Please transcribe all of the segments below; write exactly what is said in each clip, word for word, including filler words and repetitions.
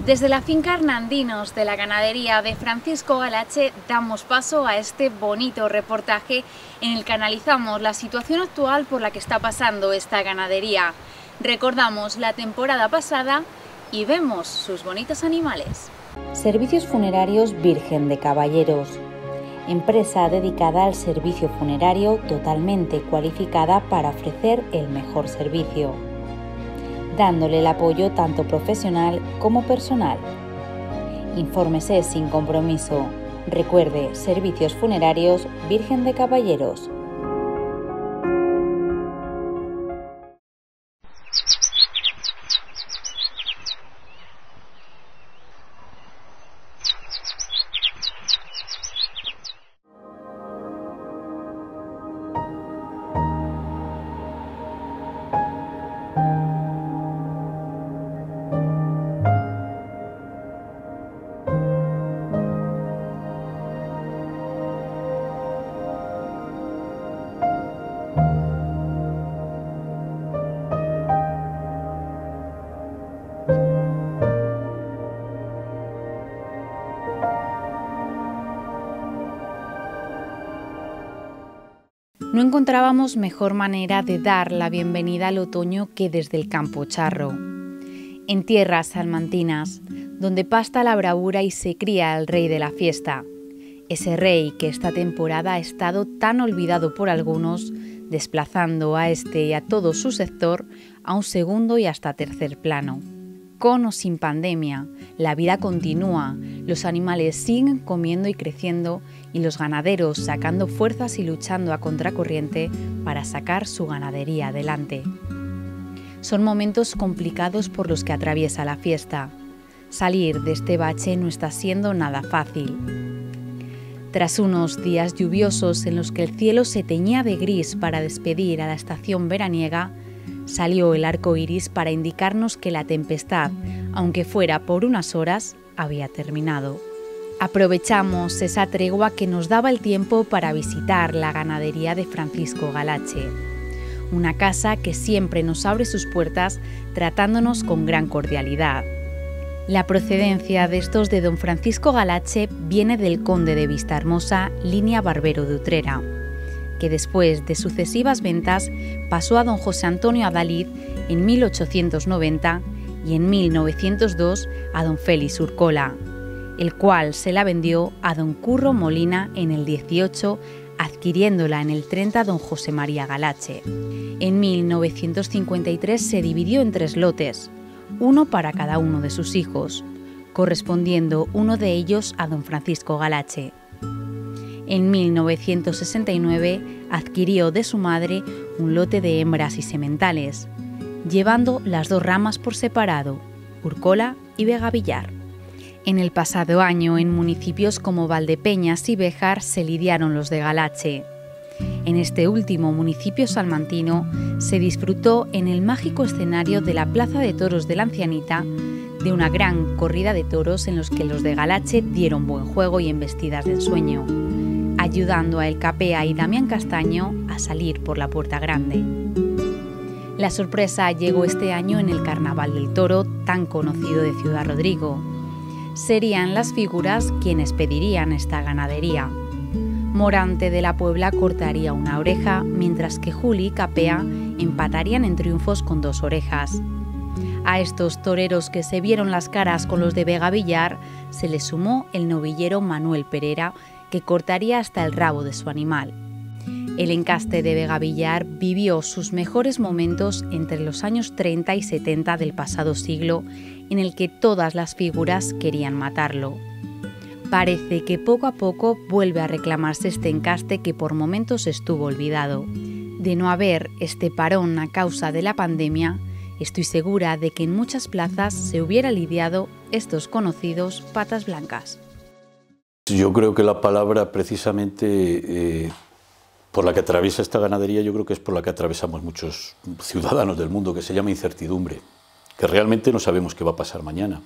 Desde la finca Hernandinos de la ganadería de Francisco Galache damos paso a este bonito reportaje en el que analizamos la situación actual por la que está pasando esta ganadería. Recordamos la temporada pasada y vemos sus bonitos animales. Servicios Funerarios Virgen de Caballeros, empresa dedicada al servicio funerario totalmente cualificada para ofrecer el mejor servicio, dándole el apoyo tanto profesional como personal. Infórmese sin compromiso. Recuerde, Servicios Funerarios Virgen de Caballeros. No encontrábamos mejor manera de dar la bienvenida al otoño que desde el Campo Charro. En tierras salmantinas, donde pasta la bravura y se cría el rey de la fiesta. Ese rey que esta temporada ha estado tan olvidado por algunos, desplazando a este y a todo su sector a un segundo y hasta tercer plano. Con o sin pandemia, la vida continúa, los animales siguen comiendo y creciendo y los ganaderos sacando fuerzas y luchando a contracorriente para sacar su ganadería adelante. Son momentos complicados por los que atraviesa la fiesta. Salir de este bache no está siendo nada fácil. Tras unos días lluviosos en los que el cielo se teñía de gris para despedir a la estación veraniega, salió el arco iris para indicarnos que la tempestad, aunque fuera por unas horas, había terminado. Aprovechamos esa tregua que nos daba el tiempo para visitar la ganadería de Francisco Galache, una casa que siempre nos abre sus puertas tratándonos con gran cordialidad. La procedencia de estos de don Francisco Galache viene del conde de Vistahermosa, línea Barbero de Utrera, que después de sucesivas ventas pasó a don José Antonio Adalid en mil ochocientos noventa y en mil novecientos dos a don Félix Urcola, el cual se la vendió a don Curro Molina en el dieciocho, adquiriéndola en el treinta don José María Galache. En mil novecientos cincuenta y tres se dividió en tres lotes, uno para cada uno de sus hijos, correspondiendo uno de ellos a don Francisco Galache. En mil novecientos sesenta y nueve adquirió de su madre un lote de hembras y sementales, llevando las dos ramas por separado, Urcola y Vegavillar. En el pasado año, en municipios como Valdepeñas y Béjar se lidiaron los de Galache. En este último municipio salmantino se disfrutó en el mágico escenario de la Plaza de Toros de la Ancianita de una gran corrida de toros en los que los de Galache dieron buen juego y embestidas de ensueño, ayudando a El Capea y Damián Castaño a salir por la puerta grande. La sorpresa llegó este año en el Carnaval del Toro, tan conocido de Ciudad Rodrigo. Serían las figuras quienes pedirían esta ganadería. Morante de la Puebla cortaría una oreja, mientras que Juli y Capea empatarían en triunfos con dos orejas. A estos toreros que se vieron las caras con los de Vegavillar se le sumó el novillero Manuel Pereira, que cortaría hasta el rabo de su animal. El encaste de Vegavillar vivió sus mejores momentos entre los años treinta y setenta del pasado siglo, en el que todas las figuras querían matarlo. Parece que poco a poco vuelve a reclamarse este encaste que por momentos estuvo olvidado. De no haber este parón a causa de la pandemia, estoy segura de que en muchas plazas se hubiera lidiado estos conocidos patas blancas. Yo creo que la palabra precisamente eh, por la que atraviesa esta ganadería, yo creo que es por la que atravesamos muchos ciudadanos del mundo, que se llama incertidumbre, que realmente no sabemos qué va a pasar mañana.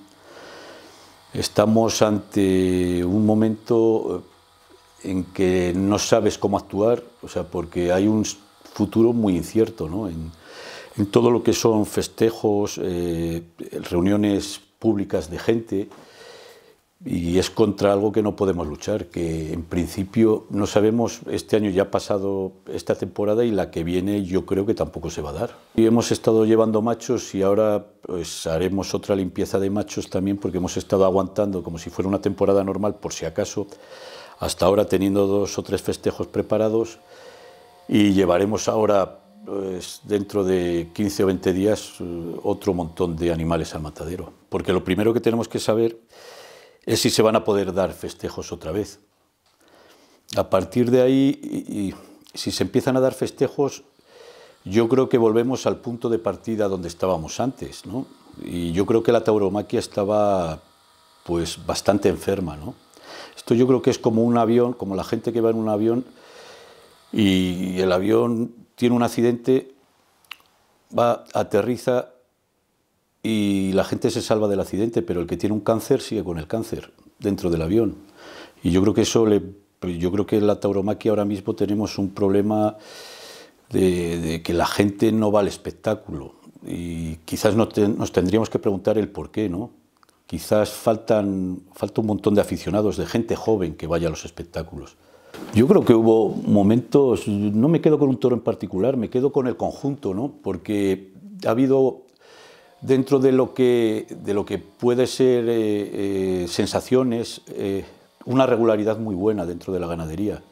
Estamos ante un momento en que no sabes cómo actuar, o sea, porque hay un futuro muy incierto, ¿no? En, en todo lo que son festejos, eh, reuniones públicas de gente, y es contra algo que no podemos luchar, que en principio no sabemos, este año ya ha pasado esta temporada y la que viene yo creo que tampoco se va a dar. Y hemos estado llevando machos y ahora pues haremos otra limpieza de machos también, porque hemos estado aguantando como si fuera una temporada normal por si acaso, hasta ahora teniendo dos o tres festejos preparados, y llevaremos ahora pues, dentro de quince o veinte días otro montón de animales al matadero, porque lo primero que tenemos que saber es si se van a poder dar festejos otra vez. A partir de ahí, y, y, si se empiezan a dar festejos, yo creo que volvemos al punto de partida donde estábamos antes, ¿no? Y yo creo que la tauromaquia estaba pues bastante enferma, ¿no? Esto yo creo que es como un avión, como la gente que va en un avión y el avión tiene un accidente, va, aterriza y la gente se salva del accidente, pero el que tiene un cáncer sigue con el cáncer dentro del avión. Y yo creo que eso, le, yo creo que en la tauromaquia ahora mismo tenemos un problema de, de que la gente no va al espectáculo. Y quizás no te, nos tendríamos que preguntar el por qué, ¿no? Quizás faltan, falta un montón de aficionados, de gente joven que vaya a los espectáculos. Yo creo que hubo momentos, no me quedo con un toro en particular, me quedo con el conjunto, ¿no? Porque ha habido, dentro de lo que, de lo que puede ser eh, eh, sensaciones, eh, una regularidad muy buena dentro de la ganadería,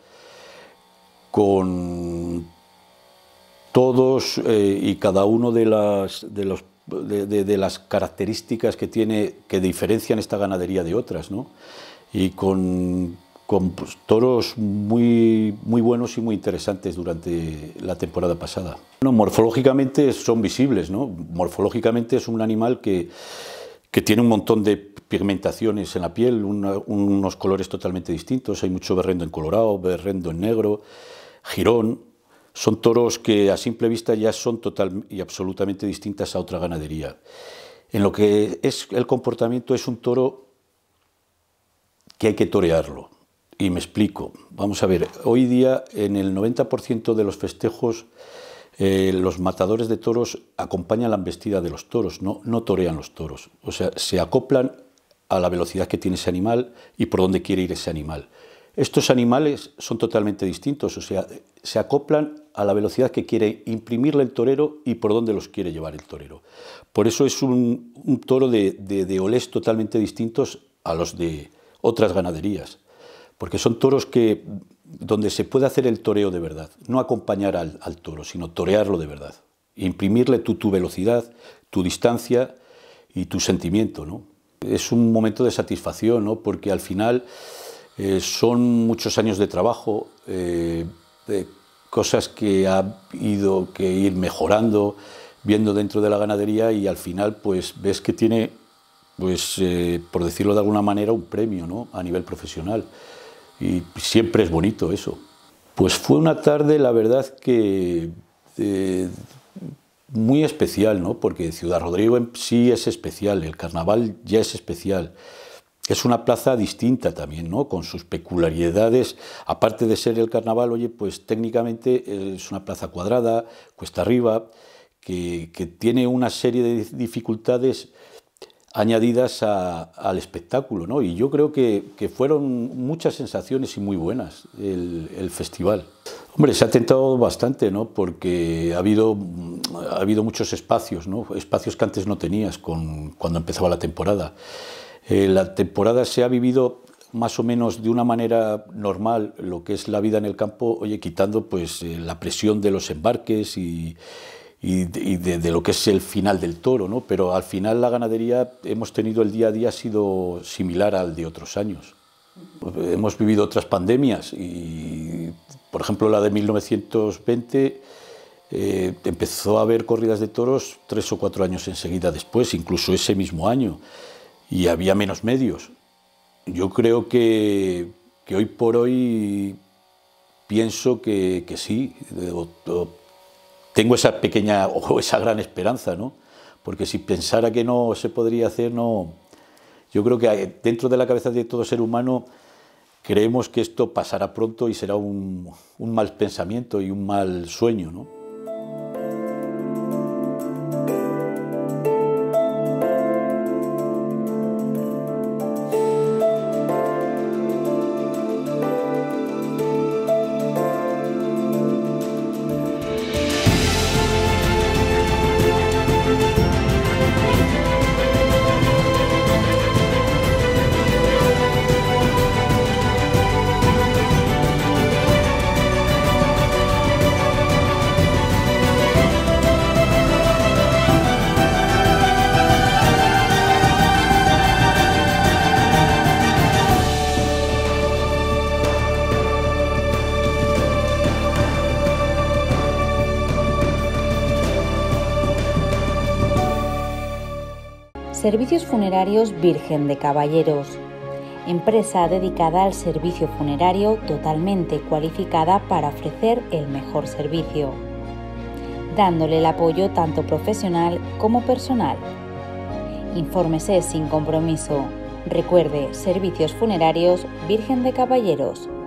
con todos eh, y cada uno de las, de, los, de, de, de las características que tiene, que diferencian esta ganadería de otras, ¿no? Y con, con pues, toros muy, muy buenos y muy interesantes durante la temporada pasada. Bueno, morfológicamente son visibles, ¿no? Morfológicamente es un animal que, que tiene un montón de pigmentaciones en la piel, una, unos colores totalmente distintos. Hay mucho berrendo en colorado, berrendo en negro, jirón. Son toros que a simple vista ya son total y absolutamente distintas a otra ganadería. En lo que es el comportamiento, es un toro que hay que torearlo. Y me explico. Vamos a ver, hoy día en el noventa por ciento de los festejos eh, los matadores de toros acompañan la embestida de los toros, no, no torean los toros. O sea, se acoplan a la velocidad que tiene ese animal y por dónde quiere ir ese animal. Estos animales son totalmente distintos, o sea, se acoplan a la velocidad que quiere imprimirle el torero y por dónde los quiere llevar el torero. Por eso es un, un toro de, de, de olés totalmente distintos a los de otras ganaderías, porque son toros que, donde se puede hacer el toreo de verdad, no acompañar al, al toro, sino torearlo de verdad, imprimirle tu, tu velocidad, tu distancia y tu sentimiento, ¿no? Es un momento de satisfacción, ¿no? Porque al final eh, son muchos años de trabajo, eh, de cosas que ha ido que ir mejorando, viendo dentro de la ganadería, y al final pues ves que tiene, pues eh, por decirlo de alguna manera, un premio, ¿no? A nivel profesional. Y siempre es bonito eso. Pues fue una tarde, la verdad, que eh, muy especial, ¿no? Porque Ciudad Rodrigo en sí es especial, el carnaval ya es especial. Es una plaza distinta también, ¿no? Con sus peculiaridades. Aparte de ser el carnaval, oye, pues técnicamente es una plaza cuadrada, cuesta arriba, que, que tiene una serie de dificultades añadidas a, al espectáculo, ¿no? Y yo creo que, que fueron muchas sensaciones y muy buenas el, el festival. Hombre, se ha tentado bastante, ¿no? Porque ha habido, ha habido muchos espacios, ¿no? Espacios que antes no tenías con, cuando empezaba la temporada. Eh, la temporada se ha vivido más o menos de una manera normal, lo que es la vida en el campo, oye, quitando pues eh, la presión de los embarques y y, de, de, de lo que es el final del toro, ¿no? Pero al final la ganadería, hemos tenido el día a día ha sido similar al de otros años. Hemos vivido otras pandemias y, por ejemplo, la de mil novecientos veinte eh, empezó a haber corridas de toros tres o cuatro años enseguida después, incluso ese mismo año, y había menos medios. Yo creo que, que hoy por hoy pienso que, que sí, o, o, tengo esa pequeña o esa gran esperanza, ¿no? Porque si pensara que no se podría hacer, no. Yo creo que dentro de la cabeza de todo ser humano creemos que esto pasará pronto y será un, un mal pensamiento y un mal sueño, ¿no? Servicios Funerarios Virgen de Caballeros, empresa dedicada al servicio funerario totalmente cualificada para ofrecer el mejor servicio, dándole el apoyo tanto profesional como personal. Infórmese sin compromiso. Recuerde, Servicios Funerarios Virgen de Caballeros.